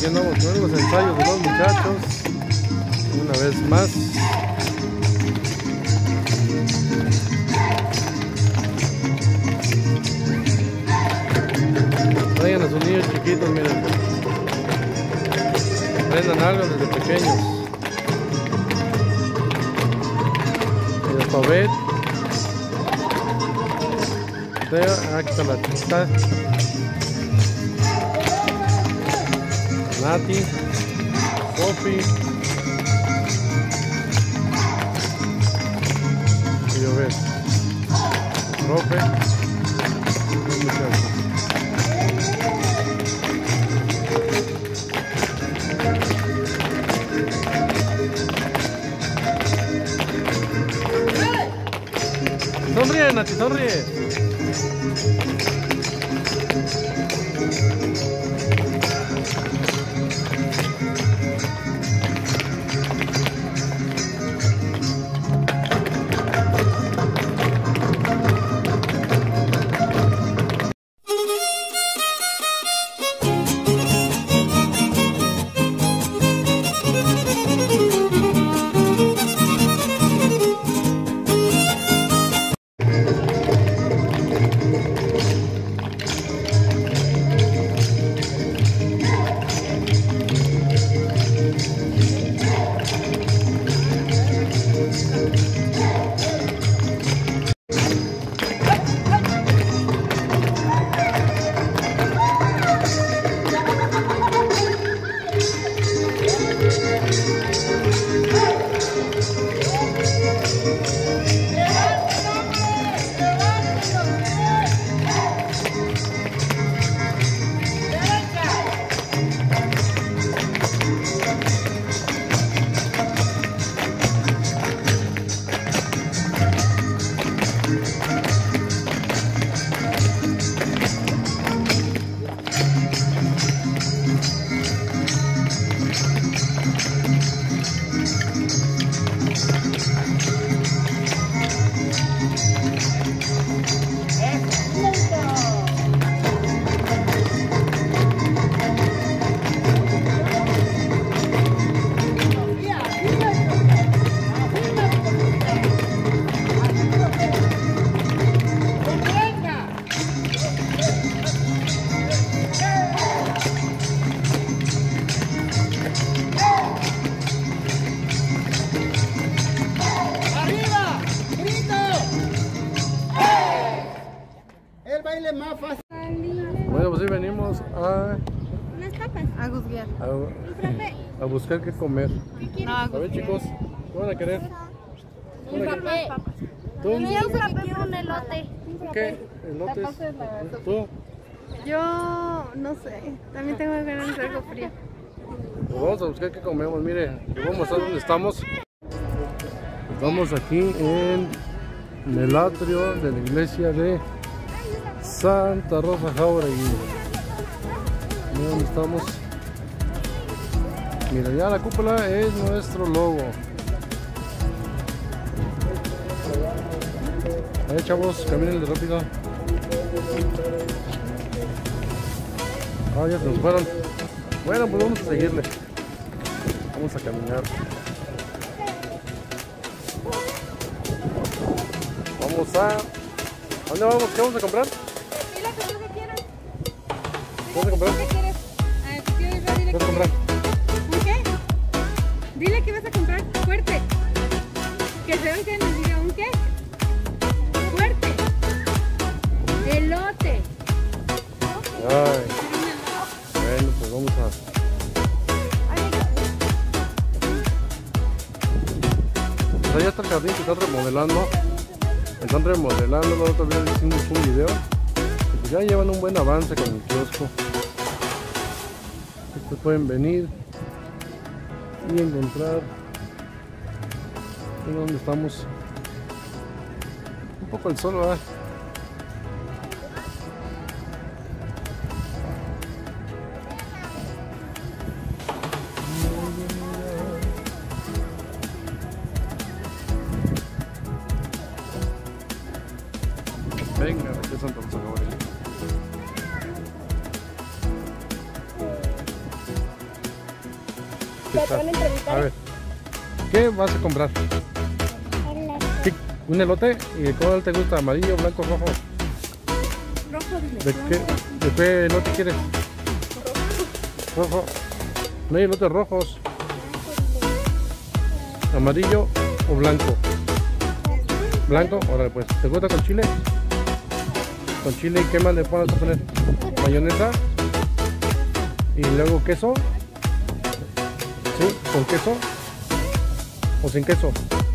aquí andamos con los ensayos de los muchachos. Una vez más. Traigan a sus niños chiquitos, miren. Aprendan algo desde pequeños. El alfabeto. Aquí está la chiquita. Nati, Sofi, y yo ves, profe, y muchachos. Sonríe, Nati, sonríe. Más fácil. Bueno, pues sí venimos a Guzguear. A buscar qué comer. No, A ver, chicos, ¿qué van a querer? un frappé. ¿Tú? Quiero un elote. ¿Qué? ¿Elotes? ¿Tú? Yo no sé, también tengo ganas de algo frío. Pues vamos a buscar qué comemos. Mire, les voy a mostrar dónde estamos. Estamos aquí en el atrio de la iglesia de Santa Rosa Jauregui. Mira dónde estamos. Mira, ya la cúpula es nuestro logo. A ver, chavos, caminen rápido. Ah, ya se nos fueron. Bueno, pues vamos a seguirle. Vamos a caminar. Vamos a... ¿Dónde vamos? ¿Qué vamos a comprar? Dile que tú que quieras. ¿Qué vas a comprar? ¿Qué quieres? Dile ¿Qué vas a comprar? ¿Un qué? Dile que vas a comprar fuerte. Que se vean que nos diga un qué. Fuerte. Elote. Ay. Bueno, pues vamos a... Pues allá está el jardín que están remodelando. Están remodelando, la otra vez hicimos un video. Y pues ya llevan un buen avance con el kiosco. Ustedes pueden venir y encontrar. Miren dónde estamos. Un poco el sol, ¿verdad? Venga, aquí es Santa Rosa Jauregui. contestar. A ver, ¿qué vas a comprar? ¿Qué? ¿Un elote? ¿Y cuál te gusta? ¿Amarillo, blanco, rojo? Rojo, dile. ¿De qué elote quieres? Rojo. No hay elotes rojos. ¿Amarillo o blanco? Blanco, ahora pues. ¿Te gusta con chile? Con chile, ¿y qué más le pones a poner? Mayonesa. Y luego queso. ¿Sí? ¿Con queso? ¿O sin queso?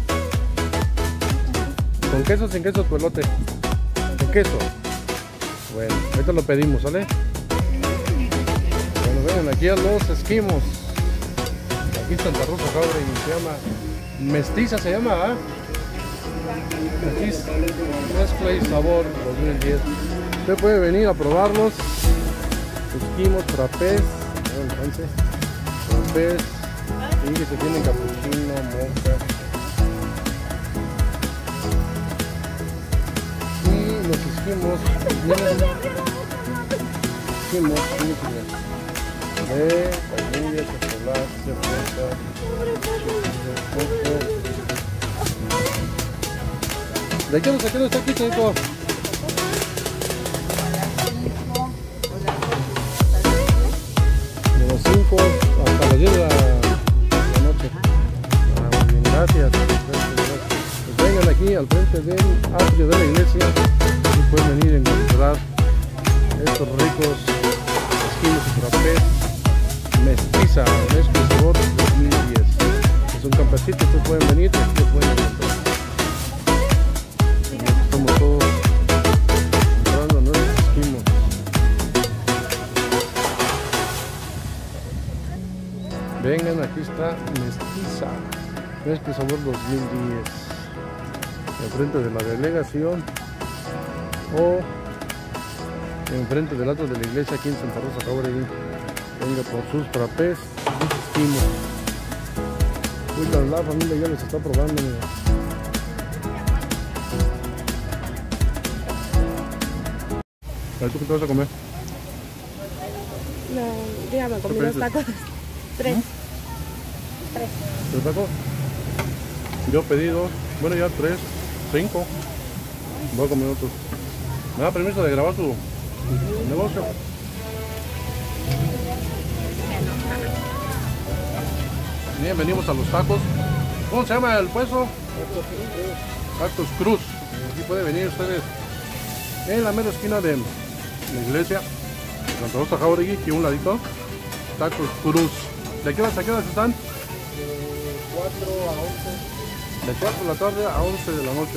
¿Con queso o sin queso tu elote? ¿Con queso? Bueno, ahorita lo pedimos, ¿sale? Bueno, vengan aquí a Los Esquimos. Aquí Santa Rosa Jauregui, se llama Mestiza, se llama, ¿ah? Mestiza, mezcla y sabor 2010. Usted puede venir a probarlos. Esquimos, frappés, entonces, frappés, y que se tienen capuchino, mocha. Y los esquimos, de vainilla, chocolate, fresa, coco. ¿De qué nos está aquí, chico? De las 5 hasta las 10 de la noche. Muy bien, gracias. Pues vengan aquí al frente del atrio de la iglesia y pueden venir a encontrar estos ricos esquimos y frappés. Mestiza, mezcla y sabor 2010. Es un campecito, ustedes pueden venir y aquí pueden encontrar. Estamos todos comprando nuestros esquimos. Vengan, aquí está Mestiza, mezcla y sabor 2010. Enfrente de la delegación o enfrente del atrio de la iglesia aquí en Santa Rosa Jauregui. Venga por sus frappés y sus esquimos. La familia ya los está probando. Mira. ¿Tú qué te vas a comer? No, dígame, comí los tacos. 3. 3 tacos. Yo pedí 2. Bueno, ya 3, 5. Voy a comer otros. ¿Me da permiso de grabar su negocio? Bien, venimos a los tacos. ¿Cómo se llama el puesto? Tacos Cruz. Aquí pueden venir ustedes en la mera esquina de la iglesia Santa Rosa Jauregui, aquí a un ladito. Tacos Cruz. ¿De qué horas a qué horas están? De 4 a 11. De 4 de la tarde a 11 de la noche.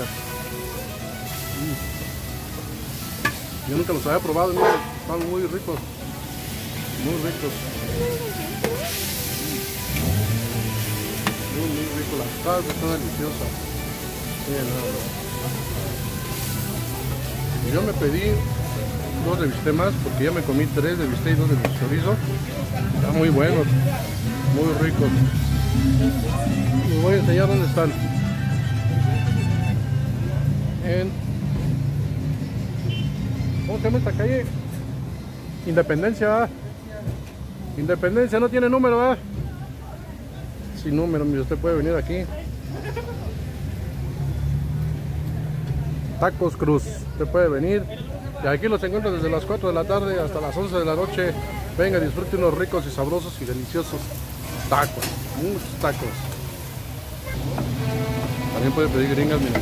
Yo nunca los había probado, mira, están muy ricos. Muy ricos. Muy rico, la salsa está deliciosa. Yo me pedí 2 de bistec más porque ya me comí 3 de bistec y 2 de chorizo. Están muy buenos, muy ricos. Les voy a enseñar dónde están. ¿Cómo se llama esta calle? Independencia, ¿verdad? Independencia no tiene número, ¿verdad? Sin número, mire, usted puede venir aquí. Tacos Cruz, usted puede venir. Y aquí los encuentra desde las 4 de la tarde hasta las 11 de la noche. Venga, disfrute unos ricos y sabrosos y deliciosos tacos. Muchos tacos. También puede pedir gringas, mire.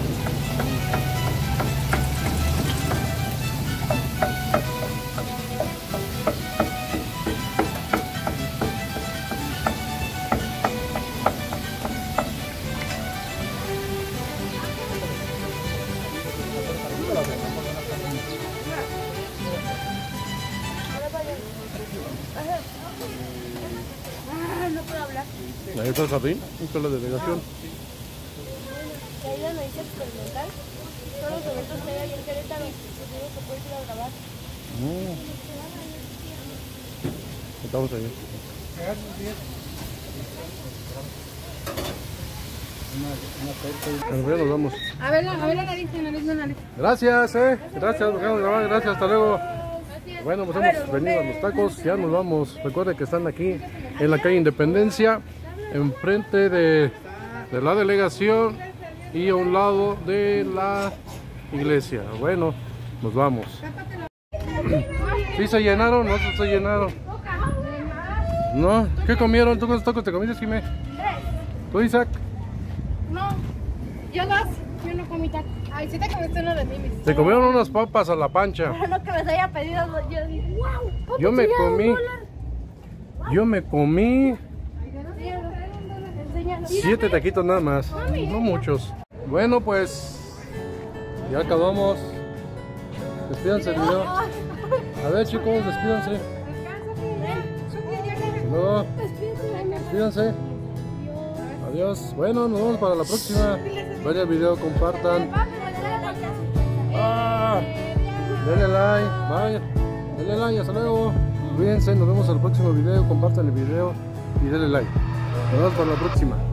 No puedo hablar. Ahí está el jardín, esta es la delegación. La isla me dice experimental. Son los eventos que hay ahí en Querétaro. Los digo que puedes ir a grabar. Estamos ahí. Bueno, ya nos vamos. A ver la nariz, la nariz. Gracias, gracias, gracias, hasta luego. Bueno, pues hemos venido a los tacos, ya nos vamos. Recuerden que están aquí en la calle Independencia enfrente de la delegación y a un lado de la iglesia. Bueno, nos vamos. ¿Sí se llenaron? ¿No se llenaron? ¿No? ¿Qué comieron? ¿Tú cuántos tacos te comiste, Jimé? 3. ¿Tú, Isaac? No, yo 2. Yo no comí tacos. Ay, sí te comiste uno de mí. Se comieron unas papas a la pancha. Pero no que les haya pedido, yo dije, wow. Yo me comí 7 taquitos nada más, no muchos. Bueno, pues ya acabamos. Despídanse del video. A ver, chicos, despídanse. Luego, despídanse. Adiós. Bueno, nos vemos para la próxima. Vayan al video, compartan. Denle like, vaya. Denle like, hasta luego. Cuídense, nos vemos en el próximo video. Compartan el video y denle like. Nos vemos para la próxima.